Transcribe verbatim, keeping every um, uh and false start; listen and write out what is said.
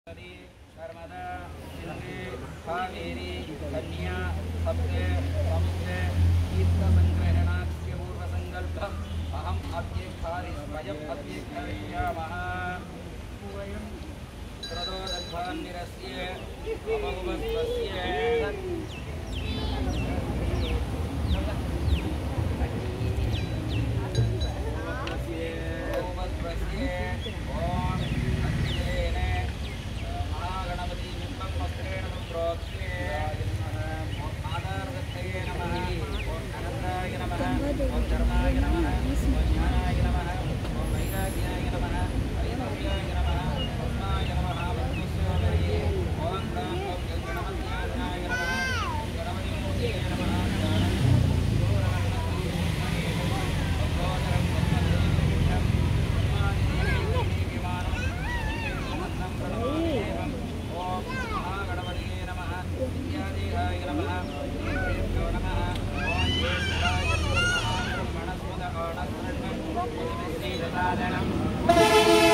नर्मदा सिंधु कावेरी कन्या सप्ते समुद्रे तीर्थसंग्रहणास्य पूर्वसंकल्पम् अहम् अभ्येक्षामि स्वयम् अभ्येक्षामः त्रयोदशान्निरस्य अमभवस्वस्य Thank you.